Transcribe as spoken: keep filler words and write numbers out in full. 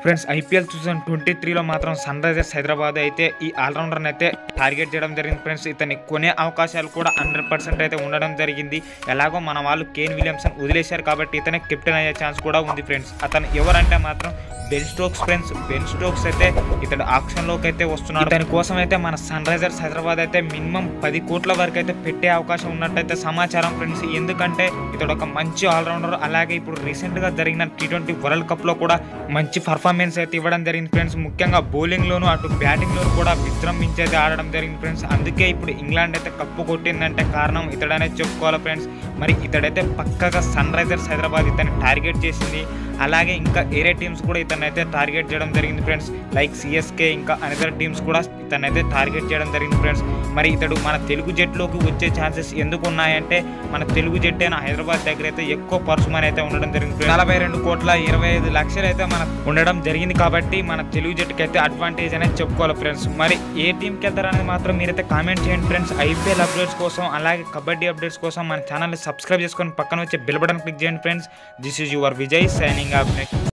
Friends IPL two thousand twenty త్రీలో మాత్రం sun Risers Hyderabad అయితే ఈ ఆల్రౌండర్ని అయితే టార్గెట్ చేయడం జరిగింది ఫ్రెండ్స్. ఇతన్ని కొనే అవకాశాలు కూడా హండ్రెడ్ పర్సెంట్ అయితే ఉండడం జరిగింది. ఎలాగో మన వాళ్ళు కేన్ విలియమ్సన్ వదిలేశారు కాబట్టి ఇతనే కెప్టెన్ అయ్యే ఛాన్స్ కూడా ఉంది ఫ్రెండ్స్. అతను ఎవరంటే మాత్రం Ben Stokes friends. Ben Stokes అయితే ఇతడు ఆక్షన్లోకి అయితే వస్తున్నాడు. దాని కోసం అయితే మన సన్ రైజర్స్ హైదరాబాద్ అయితే మినిమం పది కోట్ల వరకు అయితే పెట్టే అవకాశం ఉన్నట్టయితే సమాచారం ఫ్రెండ్స్. ఎందుకంటే ఇతడు ఒక మంచి ఆల్రౌండర్. అలాగే ఇప్పుడు రీసెంట్గా జరిగిన టీ ట్వంటీ వరల్డ్ కప్లో కూడా మంచి పర్ఫార్మెన్స్ అయితే ఇవ్వడం జరిగింది ఫ్రెండ్స్. ముఖ్యంగా బౌలింగ్లోను అటు బ్యాటింగ్లోను కూడా విజృంభించి అయితే ఆడడం జరిగింది ఫ్రెండ్స్. అందుకే ఇప్పుడు ఇంగ్లాండ్ అయితే కప్పు కొట్టిందంటే కారణం ఇతడనే చెప్పుకోవాలి ఫ్రెండ్స్. మరి ఇతడైతే పక్కగా సన్ రైజర్స్ హైదరాబాద్ ఇతన్ని టార్గెట్ చేసింది. అలాగే ఇంకా ఏరే టీమ్స్ కూడా ఇతన్ని అయితే టార్గెట్ చేయడం జరిగింది ఫ్రెండ్స్. లైక్ సిఎస్కే ఇంకా అనదర్ టీమ్స్ కూడా ఇతన్ని అయితే టార్గెట్ చేయడం జరిగింది ఫ్రెండ్స్. మరి ఇతడు మన తెలుగు జట్టులోకి వచ్చే ఛాన్సెస్ ఎందుకు ఉన్నాయంటే మన తెలుగు జట్టు అయినా హైదరాబాద్ దగ్గర అయితే ఎక్కువ పర్సుమని అయితే ఉండడం జరిగింది. నలభై రెండు కోట్ల ఇరవై ఐదు లక్షలు అయితే మన ఉండడం జరిగింది కాబట్టి మన తెలుగు జట్టుకి అయితే అడ్వాంటేజ్ అనేది చెప్పుకోవాలి ఫ్రెండ్స్. మరి ఏ టీంకి వెళ్తారనేది మాత్రం మీరైతే కామెంట్ చేయండి ఫ్రెండ్స్. ఐపీఎల్ అప్డేట్స్ కోసం అలాగే కబడ్డీ అప్డేట్స్ కోసం మన ఛానల్ని సబ్స్క్రైబ్ చేసుకొని పక్కన వచ్చే బెల్ బటన్ క్లిక్ చేయండి friends. This is your Vijay signing of.